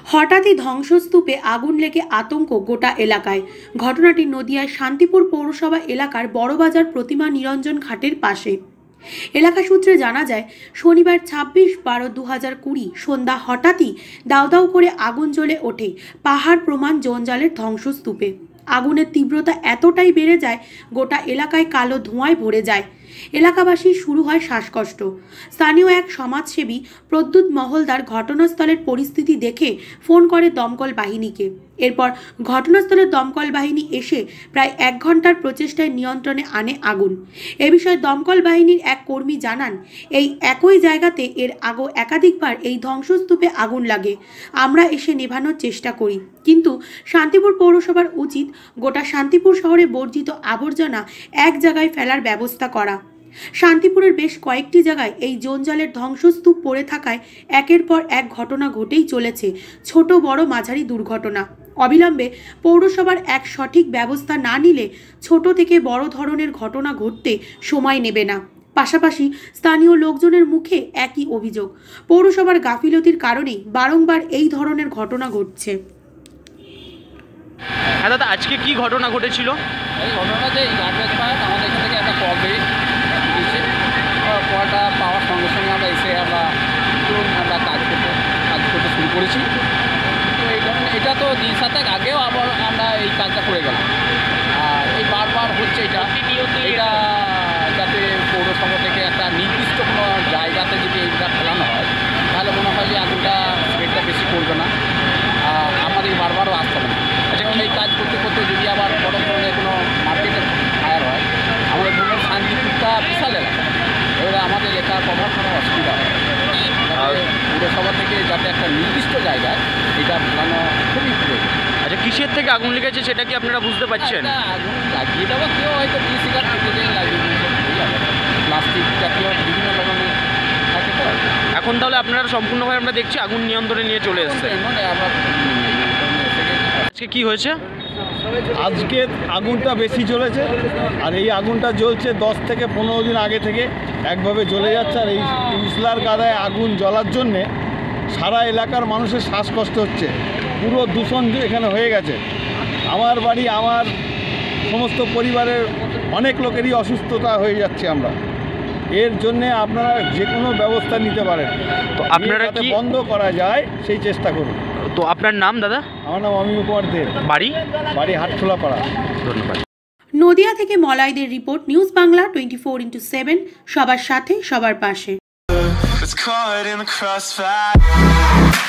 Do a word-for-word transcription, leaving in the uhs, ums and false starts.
হঠাৎই ধ্বংসস্তূপে আগুন লেগে আতঙ্ক গোটা এলাকায়। ঘটনাটি নদিয়ার শান্তিপুর পৌরসভা এলাকার বড়বাজার প্রতিমা নিরঞ্জন ঘাটের পাশে। এলাকা সূত্রে জানা যায়, শনিবার ছাব্বিশ বারো দু হাজার কুড়ি সন্ধ্যা হঠাৎই দাউ দাউ করে আগুন জ্বলে ওঠে পাহাড় প্রমাণ জঞ্জালের ধ্বংসস্তূপে। আগুনের তীব্রতা এতটাই বেড়ে যায়, গোটা এলাকায় কালো ধোঁয়ায় ভরে যায়। এলাকাবাসী শুরু হয় শ্বাসকষ্ট। স্থানীয় এক সমাজসেবী প্রদ্যুৎ মহলদার ঘটনাস্থলের পরিস্থিতি দেখে ফোন করে দমকল বাহিনীকে। এরপর ঘটনাস্থলে দমকল বাহিনী এসে প্রায় এক ঘন্টার প্রচেষ্টায় নিয়ন্ত্রণে আনে আগুন। এ বিষয়ে দমকল বাহিনীর এক কর্মী জানান, এই একই জায়গাতে এর আগেও একাধিকবার এই ধ্বংসস্তূপে আগুন লাগে। আমরা এসে নেভানোর চেষ্টা করি, কিন্তু শান্তিপুর পৌরসভার উচিত গোটা শান্তিপুর শহরে বর্জিত আবর্জনা এক জায়গায় ফেলার ব্যবস্থা করা। শান্তিপুরের বেশ কয়েকটি জায়গায় এই জঞ্জালের ধ্বংসস্তূপ পড়ে থাকায় একের পর এক ঘটনা ঘটেই চলেছে, ছোট বড় মাঝারি দুর্ঘটনা। অবিলম্বে পৌরসভার এক সঠিক ব্যবস্থা না নিলে ছোট থেকে বড় ধরনের ঘটনা ঘটতে সময় নেবে না। পাশাপাশি স্থানীয় লোকজনের মুখে একই অভিযোগ, পৌরসভার গাফিলতির কারণেই বারংবার এই ধরনের ঘটনা ঘটছে। হ্যাঁ দাদা, আজকে কি ঘটনা ঘটেছিল? এই ঘটনা যে গার্বেজ পাইপ আমাদের এখান থেকে একটা কল বেরিয়েছে, কলটা পাওয়ার সঙ্গে সঙ্গে আমরা এসে আমরা আমরা কাজ করতে কাজ করতে শুরু করেছি। তো এই কারণে এটা তো দিন সাতেক আগেও আবার আমরা এই কাজটা করে গেলাম, আর এই বারবার হচ্ছে এটা এটা যাতে পৌরসভা থেকে একটা নির্দিষ্ট কোনো জায়গাতে যদি এইটা ফেলানো হয়, তাহলে মনে হয় যে আগুনটা স্প্রেডটা বেশি করবে না, আর আমাদের বারবারও আসতে হবে না। যেমন এই কাজ করতে করতে যদি আবার বড় ধরনের কোনো মার্কেটের ফায়ার হয়, আমাদের ধরুন শান্তিপুরটা বিশাল এলাকা, এবারে আমাদের এলাকার প্রভাব কোনো অসুবিধা হয়। পৌরসভা থেকে যাতে একটা নির্দিষ্ট জায়গায় এটা ফেলানো খুবই প্রয়োজন। আচ্ছা, কিসের থেকে আগুন লেগেছে সেটা কি আপনারা বুঝতে পারছেন? আগুন লাগিয়ে দেবো, কেউ হয়তো বিড়ি সিগারেট থেকে যে লাগিয়ে দিয়েছে, প্লাস্টিক জাতীয় বিভিন্ন ধরনের থাকে। তো এখন তাহলে আপনারা সম্পূর্ণভাবে আমরা দেখছি আগুন নিয়ন্ত্রণে নিয়ে চলে এসছে। আজকে কি হয়েছে? আজকে আগুনটা বেশি জ্বলেছে, আর এই আগুনটা জ্বলছে দশ থেকে পনেরো দিন আগে থেকে একভাবে জ্বলে যাচ্ছে। আর এই ইসলার গাদায় আগুন জ্বলার জন্যে সারা এলাকার মানুষের শ্বাসকষ্ট হচ্ছে, পুরো দূষণ এখানে হয়ে গেছে। আমার বাড়ি, আমার সমস্ত পরিবারের অনেক লোকেরই অসুস্থতা হয়ে যাচ্ছে। আমরা এর জন্যে আপনারা যে কোনো ব্যবস্থা নিতে পারেন, তো আপনারা কি বন্ধ করা যায় সেই চেষ্টা করুন। তো আপনার নাম দাদা? আমার নাম অমিয় কুমার দেব, বাড়ি বাড়ি হাটখোলা পাড়া। ধন্যবাদ। নদিয়া থেকে মলয়দের report, news Bangla twenty four into seven, সবার সাথে সবার পাশে।